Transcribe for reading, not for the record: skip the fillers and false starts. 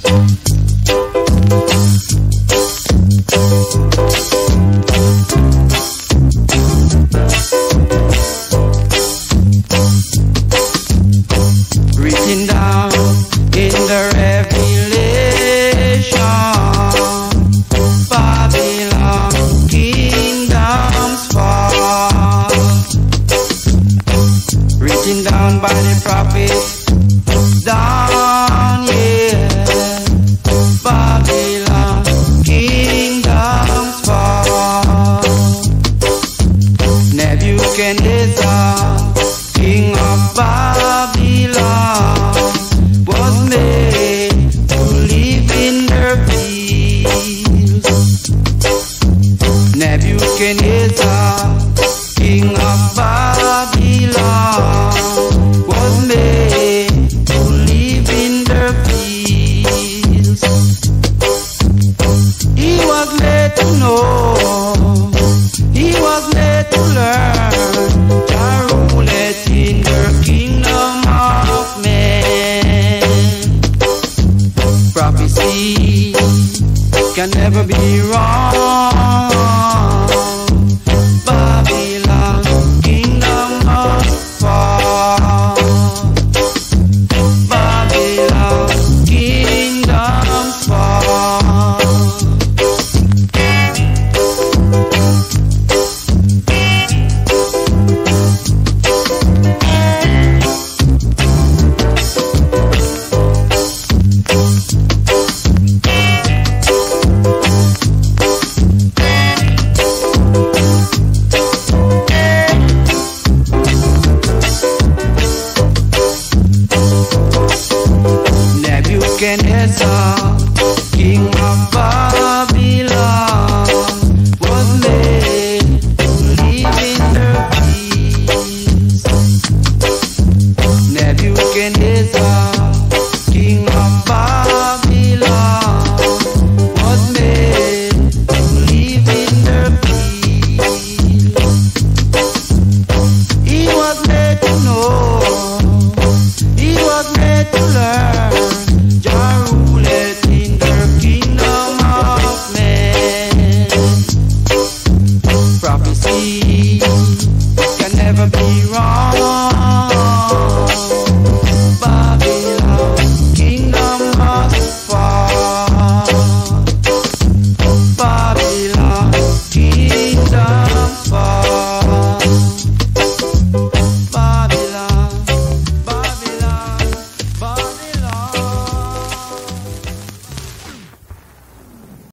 Written down in the Revelation, Babylon kingdoms fall. Written down by the prophet Daniel, Babylon kingdoms fall. Nebuchadnezzar, king of Babylon, was made to live in their fields. Nebuchadnezzar, king of Babylon, was made to live in their fields. He was made to know, he was made to learn, to rule it in